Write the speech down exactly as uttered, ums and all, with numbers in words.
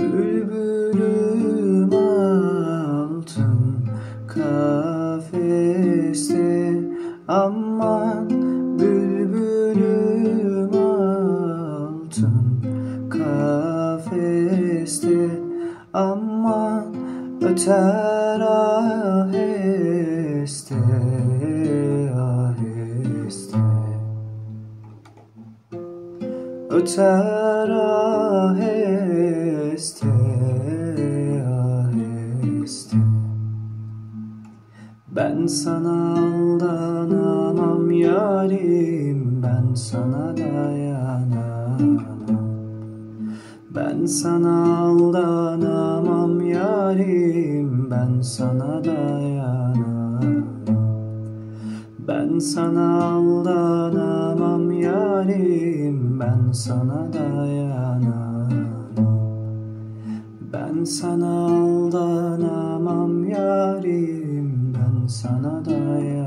Bülbülüm altın kafeste, aman bülbülüm altın kafeste, aman öter aheste aheste, öter aheste aheste. Ben sana aldanamam yarim, ben sana dayanamam. Ben sana aldanamam yarim, ben sana dayanamam. Ben sana aldanamam yarim, ben sana dayanamam. Ben sana aldanamam yarim, ben sana dayanamam.